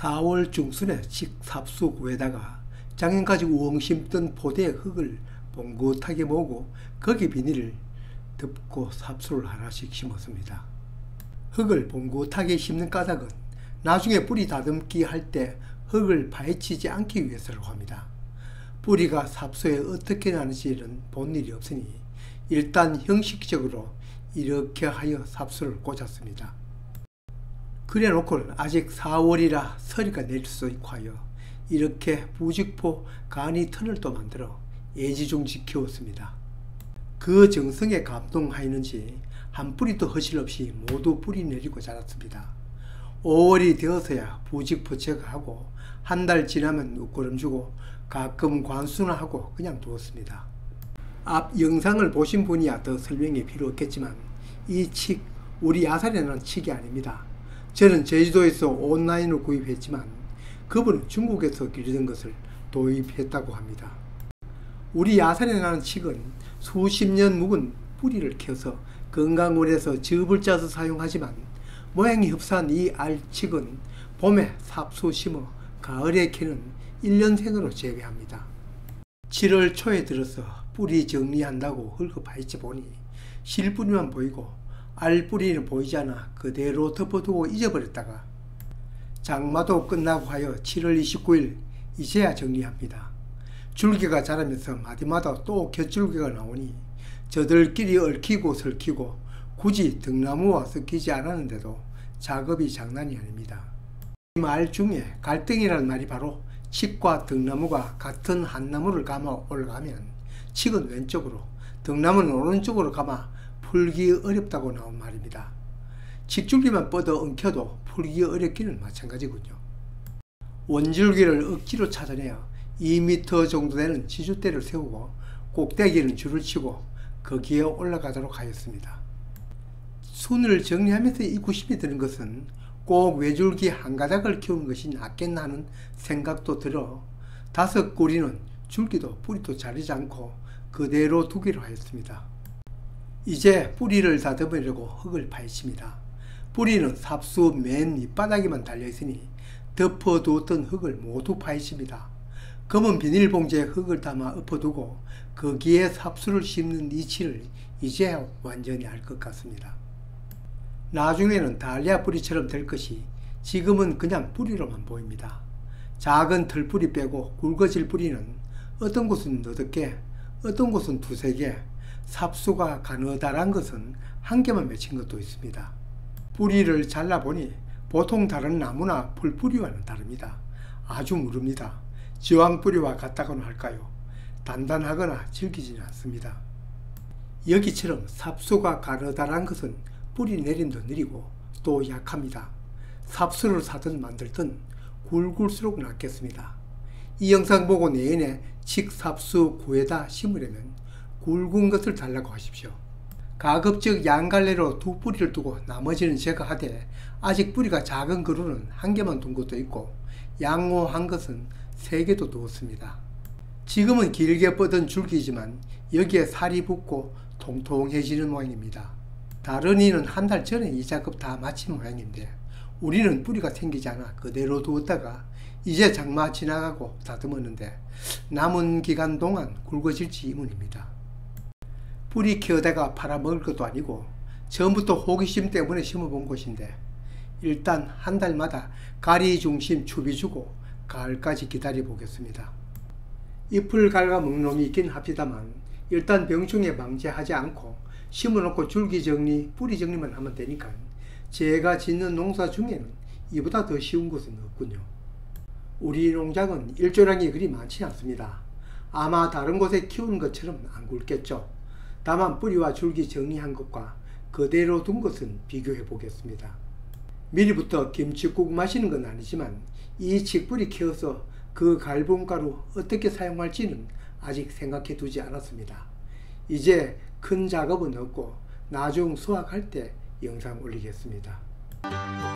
4월 중순에 칡삽수구에다가 작년까지 우엉 심던 포대의 흙을 봉긋하게 모으고 거기 비닐을 덮고 삽수를 하나씩 심었습니다. 흙을 봉긋하게 심는 까닭은 나중에 뿌리 다듬기 할 때 흙을 파헤치지 않기 위해서라고 합니다. 뿌리가 삽수에 어떻게 나는지는 본 일이 없으니 일단 형식적으로 이렇게 하여 삽수를 꽂았습니다. 그래 놓고는 아직 4월이라 서리가 내릴 수 있고 하여 이렇게 부직포 간이 터널 또 만들어 애지중지 키웠습니다. 그 정성에 감동하였는지 한 뿌리도 허실 없이 모두 뿌리 내리고 자랐습니다. 5월이 되어서야 부직포 제거하고 한 달 지나면 웃고름 주고 가끔 관수나하고 그냥 두었습니다. 앞 영상을 보신 분이야 더 설명이 필요 없겠지만 이 칡 우리 야산에 난 칡이 아닙니다. 저는 제주도에서 온라인으로 구입했지만 그분은 중국에서 기르던 것을 도입했다고 합니다. 우리 야산에 나는 칡은 수십 년 묵은 뿌리를 캐서 건강원에서 즙을 짜서 사용하지만 모양이 흡사한 이 알칡은 봄에 삽수 심어 가을에 캐는 1년생으로 재배합니다. 7월 초에 들어서 뿌리 정리한다고 흙을 보니 실뿌리만 보이고 알뿌리는 보이지 않아 그대로 덮어두고 잊어버렸다가 장마도 끝나고 하여 7월 29일 이제야 정리합니다. 줄기가 자라면서 마디마다 또 곁줄기가 나오니 저들끼리 얽히고 설키고 굳이 등나무와 섞이지 않았는데도 작업이 장난이 아닙니다. 이 말 중에 갈등이라는 말이 바로 칡과 등나무가 같은 한 나무를 감아 올라가면 칡은 왼쪽으로 등나무는 오른쪽으로 감아 풀기 어렵다고 나온 말입니다. 칡줄기만 뻗어 엉켜도 풀기 어렵기는 마찬가지군요. 원줄기를 억지로 찾아내어 2m 정도 되는 지주대를 세우고 꼭대기는 줄을 치고 거기에 올라가도록 하였습니다. 순을 정리하면서 이 구심이 드는 것은 꼭 외줄기 한 가닥을 키우는 것이 낫겠나 하는 생각도 들어 5꾸리는 줄기도 뿌리도 자르지 않고 그대로 두기로 하였습니다. 이제 뿌리를 다듬으려고 흙을 파헤칩니다. 뿌리는 삽수 맨 밑바닥에만 달려있으니 덮어두었던 흙을 모두 파헤칩니다. 검은 비닐봉지에 흙을 담아 엎어두고 거기에 삽수를 심는 이치를 이제야 완전히 알 것 같습니다. 나중에는 달리아 뿌리처럼 될 것이 지금은 그냥 뿌리로만 보입니다. 작은 털뿌리 빼고 굵어질 뿌리는 어떤 곳은 너댓개, 어떤 곳은 두세 개, 삽수가 가느다란 것은 한 개만 맺힌 것도 있습니다. 뿌리를 잘라보니 보통 다른 나무나 풀뿌리와는 다릅니다. 아주 무릅니다. 지왕뿌리와 같다고나 할까요? 단단하거나 질기지는 않습니다. 여기처럼 삽수가 가느다란 것은 뿌리 내림도 느리고 또 약합니다. 삽수를 사든 만들든 굵을수록 낫겠습니다. 이 영상 보고 내년에 칡삽수 구에다 심으려면 굵은 것을 달라고 하십시오. 가급적 양갈래로 2뿌리를 두고 나머지는 제가 하되 아직 뿌리가 작은 그루는 1개만 둔 것도 있고 양호한 것은 3개도 두었습니다. 지금은 길게 뻗은 줄기지만 여기에 살이 붙고 통통해지는 모양입니다. 다른 이는 한 달 전에 이 작업 다 마친 모양인데 우리는 뿌리가 생기지 않아 그대로 두었다가 이제 장마 지나가고 다듬었는데 남은 기간 동안 굵어질지 의문입니다. 뿌리 키우다가 팔아먹을 것도 아니고 처음부터 호기심 때문에 심어본 곳인데 일단 한 달마다 가리 중심 추비 주고 가을까지 기다려 보겠습니다. 잎을 갉아먹는 놈이 있긴 합니다만 일단 병충해 방지하지 않고 심어놓고 줄기 정리, 뿌리 정리만 하면 되니까 제가 짓는 농사 중에는 이보다 더 쉬운 것은 없군요. 우리 농장은 일조량이 그리 많지 않습니다. 아마 다른 곳에 키우는 것처럼 안 굵겠죠. 다만 뿌리와 줄기 정리한 것과 그대로 둔 것은 비교해 보겠습니다. 미리부터 김치국 마시는 건 아니지만 이 칡뿌리 키워서 그 갈분가루 어떻게 사용할지는 아직 생각해 두지 않았습니다. 이제 큰 작업은 없고 나중 수확할 때 영상 올리겠습니다.